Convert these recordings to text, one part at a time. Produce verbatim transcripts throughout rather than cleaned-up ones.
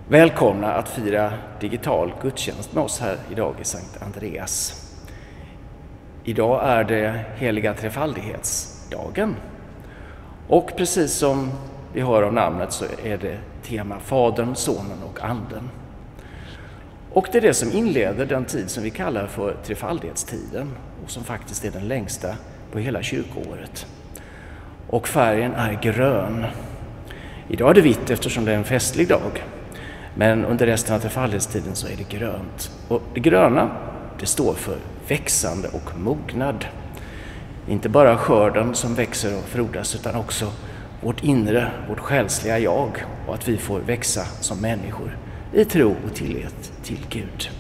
Välkomna att fira digital gudstjänst med oss här idag i Sankt Andreas. Idag är det heliga trefaldighetsdagen. Och precis som vi hör av namnet så är det tema Fadern, Sonen och Anden. Och det är det som inleder den tid som vi kallar för trefaldighetstiden och som faktiskt är den längsta på hela kyrkoåret. Och färgen är grön. Idag är det vitt eftersom det är en festlig dag. Men under resten av trefaldighetstiden så är det grönt. Och det gröna, det står för växande och mognad. Inte bara skörden som växer och frodas utan också vårt inre, vårt själsliga jag och att vi får växa som människor i tro och tillit till Gud.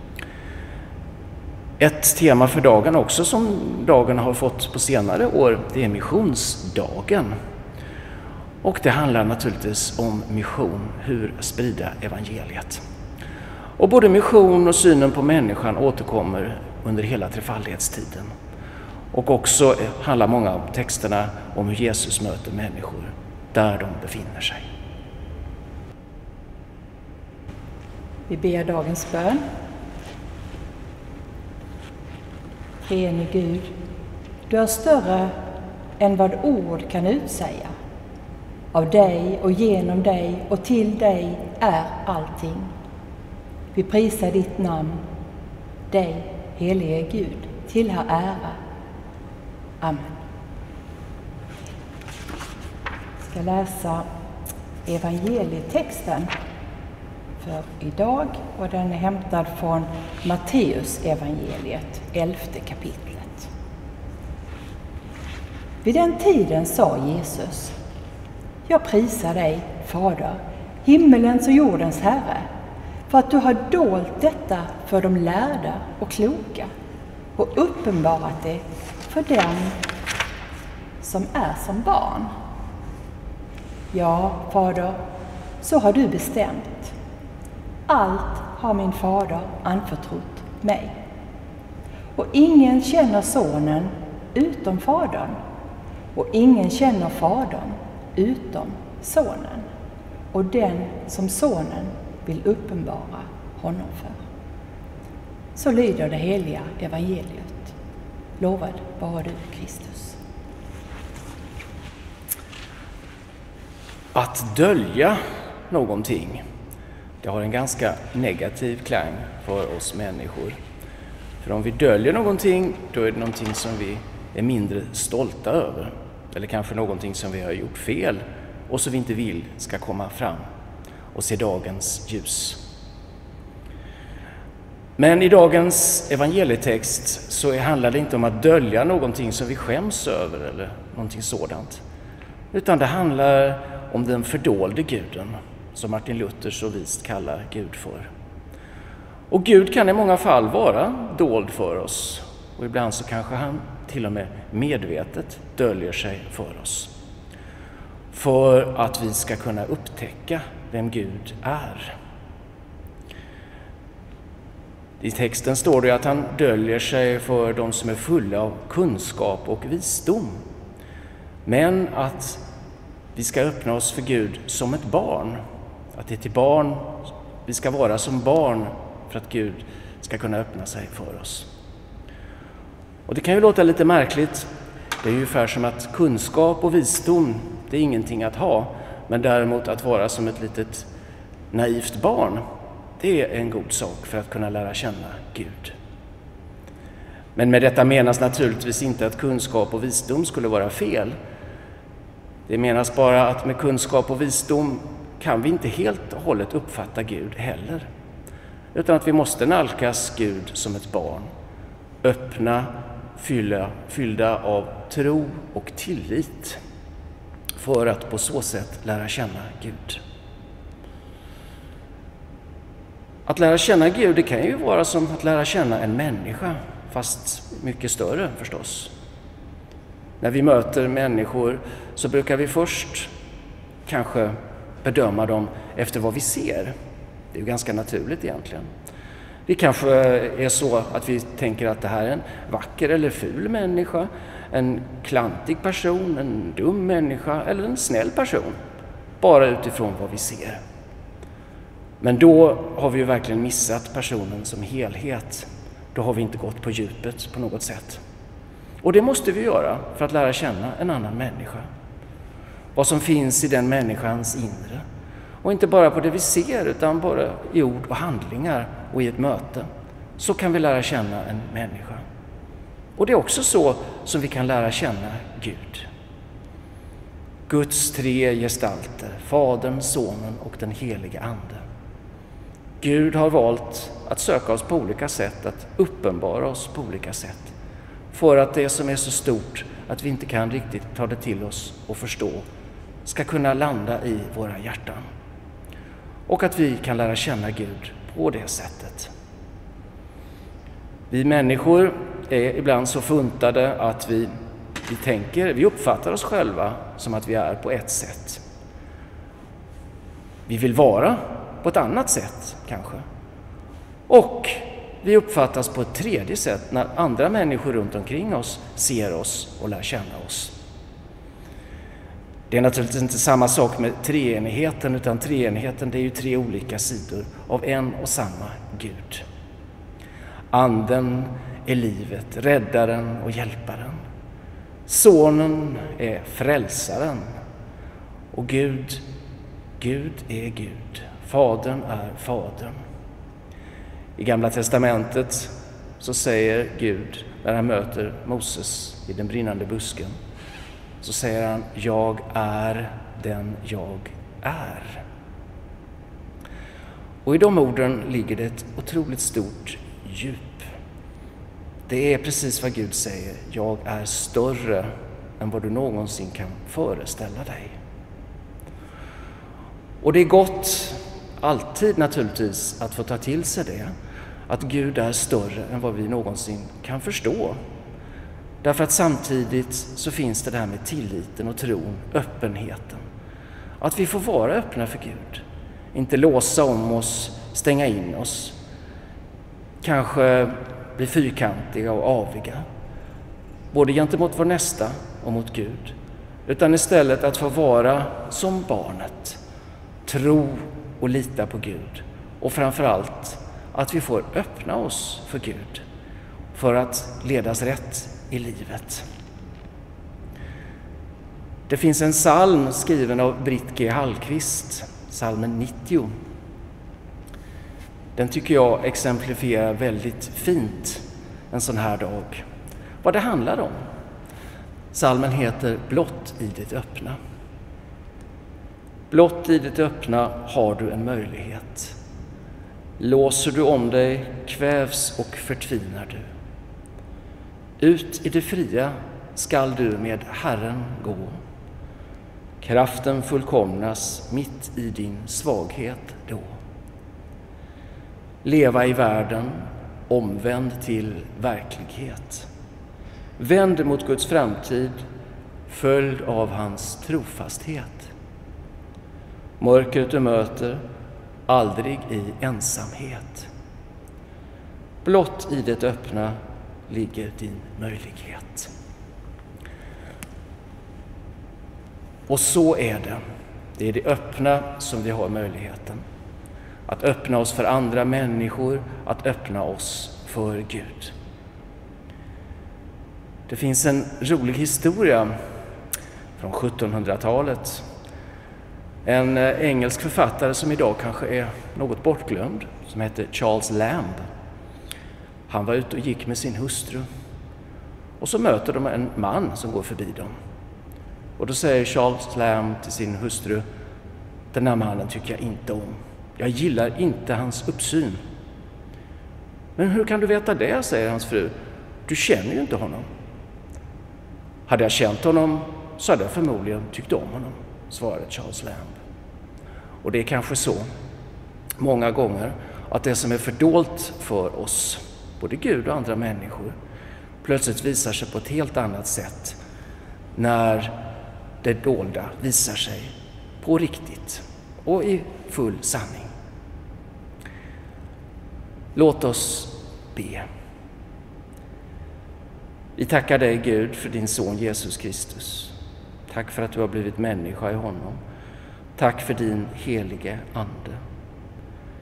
Ett tema för dagen också som dagen har fått på senare år, det är missionsdagen. Och det handlar naturligtvis om mission, hur sprida evangeliet. Och både mission och synen på människan återkommer under hela trefaldighetstiden. Och också handlar många av texterna om hur Jesus möter människor där de befinner sig. Vi ber dagens bön. Treenige Gud, du är större än vad ord kan utsäga. Av dig och genom dig och till dig är allting. Vi prisar ditt namn. Dig, helige Gud, tillhör ära. Amen. Jag ska läsa evangelietexten för idag och den är hämtad från Matteus evangeliet, elfte kapitlet. Vid den tiden sa Jesus: Jag prisar dig, Fader, himmelens och jordens Herre, för att du har dolt detta för de lärda och kloka och uppenbarat det för dem som är som barn. Ja, Fader, så har du bestämt. Allt har min Fader anförtrott mig. Och ingen känner Sonen utom Fadern, och ingen känner Fadern utom Sonen, och den som Sonen vill uppenbara honom för. Så lyder det heliga evangeliet. Lovad vare du, Kristus. Att dölja någonting, det har en ganska negativ klang för oss människor. För om vi döljer någonting, då är det någonting som vi är mindre stolta över. Eller kanske någonting som vi har gjort fel och som vi inte vill ska komma fram och se dagens ljus. Men i dagens evangelietext så handlar det inte om att dölja någonting som vi skäms över eller någonting sådant. Utan det handlar om den fördolde guden som Martin Luther så vist kallar Gud för. Och Gud kan i många fall vara dold för oss. Och ibland så kanske han till och med medvetet döljer sig för oss. För att vi ska kunna upptäcka vem Gud är. I texten står det att han döljer sig för de som är fulla av kunskap och visdom. Men att vi ska öppna oss för Gud som ett barn. Att det är till barn, vi ska vara som barn för att Gud ska kunna öppna sig för oss. Och det kan ju låta lite märkligt. Det är ungefär som att kunskap och visdom, det är ingenting att ha. Men däremot att vara som ett litet naivt barn, det är en god sak för att kunna lära känna Gud. Men med detta menas naturligtvis inte att kunskap och visdom skulle vara fel. Det menas bara att med kunskap och visdom kan vi inte helt och hållet uppfatta Gud heller. Utan att vi måste nalkas Gud som ett barn. Öppna, fylla, fyllda av tro och tillit. För att på så sätt lära känna Gud. Att lära känna Gud, det kan ju vara som att lära känna en människa. Fast mycket större förstås. När vi möter människor så brukar vi först kanske bedöma dem efter vad vi ser. Det är ju ganska naturligt egentligen. Det kanske är så att vi tänker att det här är en vacker eller ful människa, en klantig person, en dum människa eller en snäll person. Bara utifrån vad vi ser. Men då har vi ju verkligen missat personen som helhet. Då har vi inte gått på djupet på något sätt. Och det måste vi göra för att lära känna en annan människa. Vad som finns i den människans inre. Och inte bara på det vi ser, utan bara i ord och handlingar och i ett möte. Så kan vi lära känna en människa. Och det är också så som vi kan lära känna Gud. Guds tre gestalter, Fadern, Sonen och den helige Ande. Gud har valt att söka oss på olika sätt, att uppenbara oss på olika sätt. För att det som är så stort att vi inte kan riktigt ta det till oss och förstå ska kunna landa i våra hjärtan. Och att vi kan lära känna Gud på det sättet. Vi människor är ibland så funtade att vi, vi tänker, vi uppfattar oss själva som att vi är på ett sätt. Vi vill vara på ett annat sätt kanske. Och vi uppfattas på ett tredje sätt när andra människor runt omkring oss ser oss och lär känna oss. Det är naturligtvis inte samma sak med treenigheten, utan treenigheten det är ju tre olika sidor av en och samma Gud. Anden är livet, räddaren och hjälparen. Sonen är frälsaren. Och Gud, Gud är Gud. Fadern är Fadern. I Gamla testamentet så säger Gud, när han möter Moses i den brinnande busken, så säger han, jag är den jag är. Och i de orden ligger det ett otroligt stort djup. Det är precis vad Gud säger, jag är större än vad du någonsin kan föreställa dig. Och det är gott, alltid naturligtvis, att få ta till sig det. Att Gud är större än vad vi någonsin kan förstå. Därför att samtidigt så finns det det här med tilliten och tron, öppenheten. Att vi får vara öppna för Gud. Inte låsa om oss, stänga in oss. Kanske bli fyrkantiga och aviga. Både gentemot vår nästa och mot Gud. Utan istället att få vara som barnet. Tro och lita på Gud. Och framförallt att vi får öppna oss för Gud. För att ledas rätt i livet. Det finns en psalm skriven av Britt G. Hallqvist, psalmen nittio. Den tycker jag exemplifierar väldigt fint en sån här dag. Vad det handlar om. Psalmen heter Blott i det öppna. Blott i det öppna har du en möjlighet. Låser du om dig, kvävs och förtvinar du. Ut i det fria skall du med Herren gå. Kraften fullkomnas mitt i din svaghet då. Leva i världen, omvänd till verklighet. Vänd mot Guds framtid, följd av hans trofasthet. Mörkret du möter, aldrig i ensamhet. Blott i det öppna ligger din möjlighet. Och så är det. Det är det öppna som vi har möjligheten. Att öppna oss för andra människor, att öppna oss för Gud. Det finns en rolig historia från sjuttonhundratalet. En engelsk författare som idag kanske är något bortglömd, som heter Charles Lamb. Han var ute och gick med sin hustru. Och så möter de en man som går förbi dem. Och då säger Charles Lamb till sin hustru, den här mannen tycker jag inte om. Jag gillar inte hans uppsyn. Men hur kan du veta det, säger hans fru. Du känner ju inte honom. Hade jag känt honom så hade jag förmodligen tyckt om honom, svarade Charles Lamb. Och det är kanske så många gånger att det som är fördolt för oss, både Gud och andra människor, plötsligt visar sig på ett helt annat sätt när det dolda visar sig på riktigt och i full sanning. Låt oss be. Vi tackar dig, Gud, för din son Jesus Kristus. Tack för att du har blivit människa i honom. Tack för din helige ande.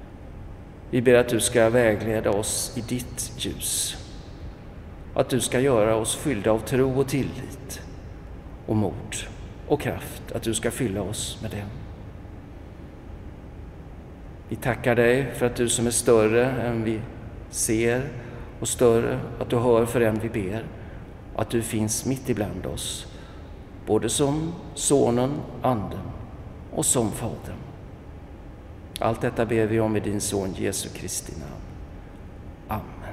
Vi ber att du ska vägleda oss i ditt ljus. Att du ska göra oss fyllda av tro och tillit och mod och kraft. Att du ska fylla oss med den. Vi tackar dig för att du som är större än vi ser och större, att du hör för en vi ber. Och att du finns mitt ibland oss, både som sonen, anden och som fadern. Allt detta ber vi om i din son Jesu Kristi namn. Amen.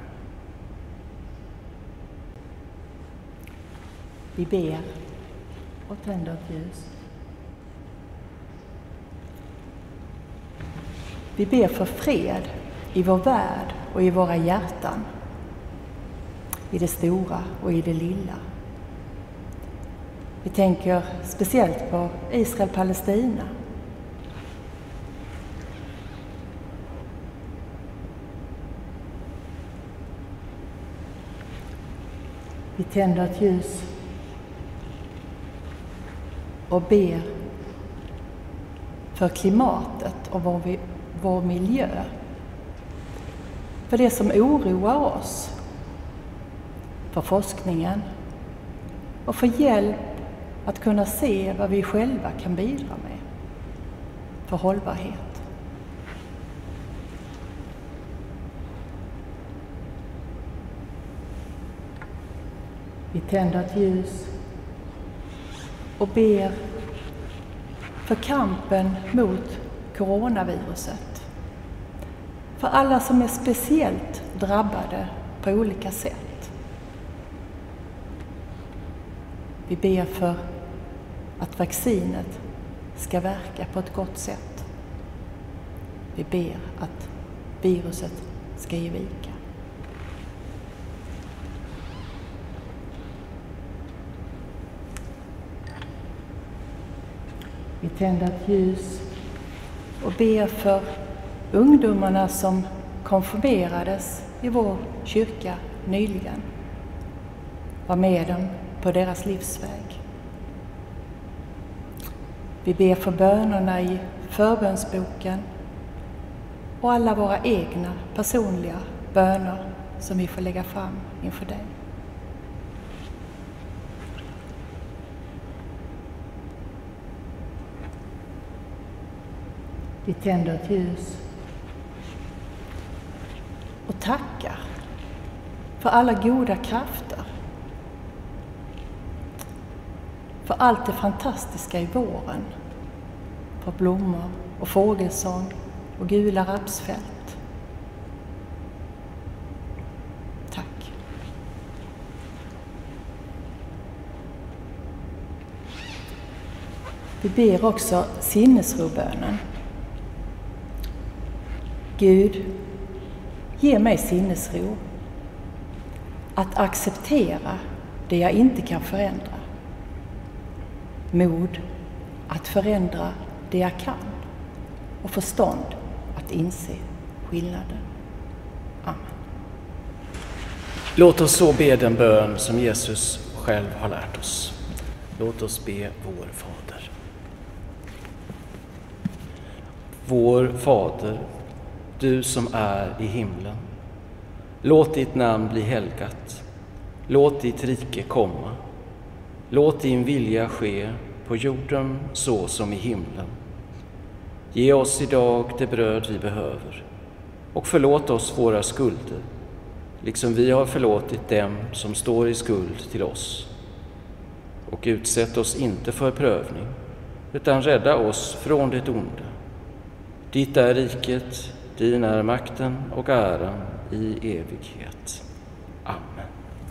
Vi ber och tänder ett ljus. Vi ber för fred i vår värld och i våra hjärtan, i det stora och i det lilla. Vi tänker speciellt på Israel-Palestina. Vi tänder ett ljus och ber för klimatet och vår, vår miljö. För det som oroar oss, för forskningen och för hjälp att kunna se vad vi själva kan bidra med, för hållbarhet. Vi tänder ett ljus och ber för kampen mot coronaviruset. För alla som är speciellt drabbade på olika sätt. Vi ber för att vaccinet ska verka på ett gott sätt. Vi ber att viruset ska ge vika. Vi tänder ett ljus och ber för ungdomarna som konfirmerades i vår kyrka nyligen. Var med dem på deras livsväg. Vi ber för bönerna i förbönsboken och alla våra egna personliga böner som vi får lägga fram inför dig. Vi tänder ett ljus och tackar för alla goda krafter. För allt det fantastiska i våren. För blommor och fågelsång och gula rapsfält. Tack. Vi ber också sinnesrobönen. Gud, ge mig sinnesro att acceptera det jag inte kan förändra. Mod att förändra det jag kan och förstånd att inse skillnaden. Amen. Låt oss så be den bön som Jesus själv har lärt oss. Låt oss be vår Fader. Vår Fader, du som är i himlen. Låt ditt namn bli helgat. Låt ditt rike komma. Låt din vilja ske på jorden så som i himlen. Ge oss idag det bröd vi behöver och förlåt oss våra skulder, liksom vi har förlåtit dem som står i skuld till oss. Och utsätt oss inte för prövning, utan rädda oss från det onda. Ditt är riket, din är makten och äran i evighet. Amen.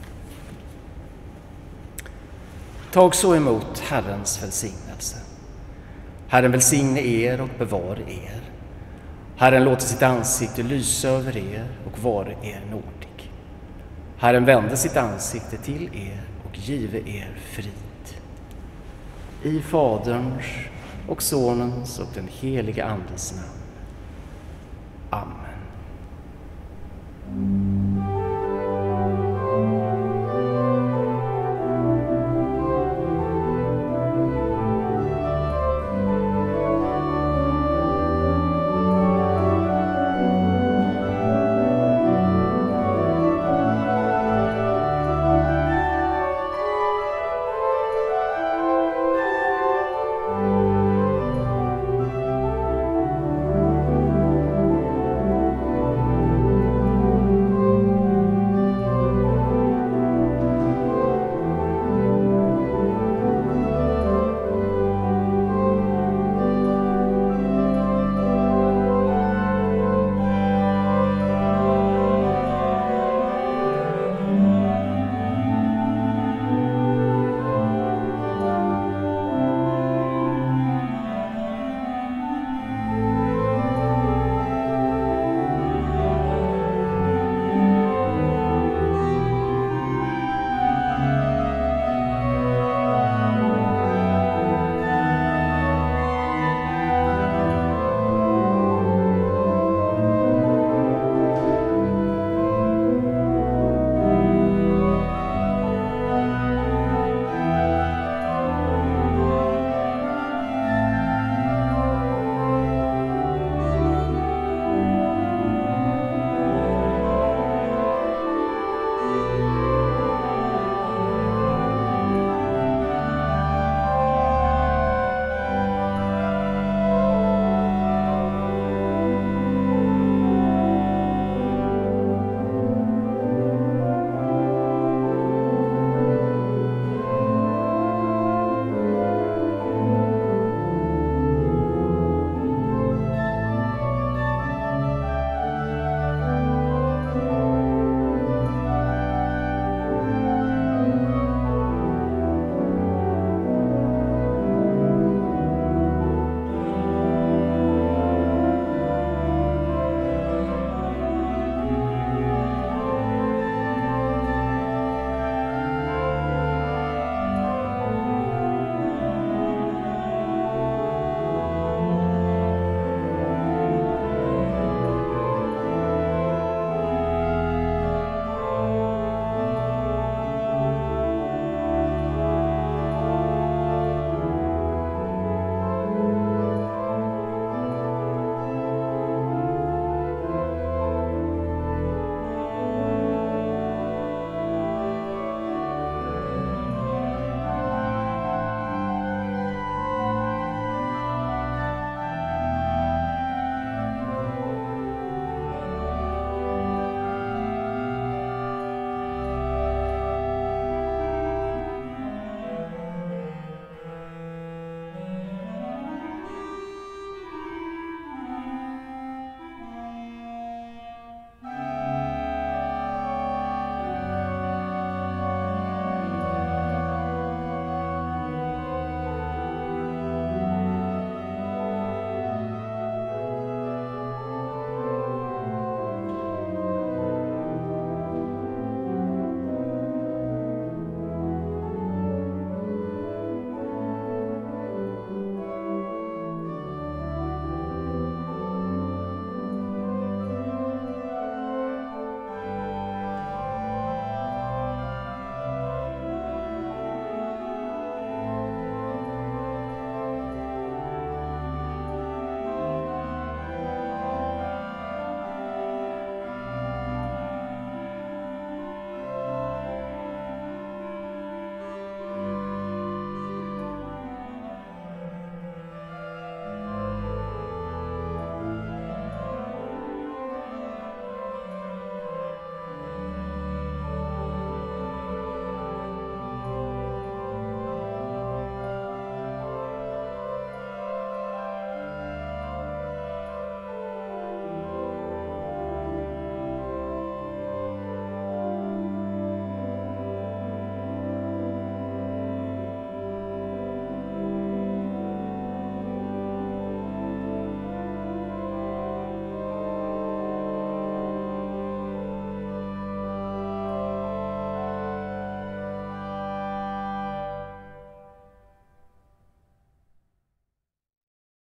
Tag så emot Herrens välsignelse. Herren välsigne er och bevare er. Herren låter sitt ansikte lysa över er och vare er nådig. Herren vände sitt ansikte till er och give er frid. I Faderns och Sonens och den helige Andes namn. Amen.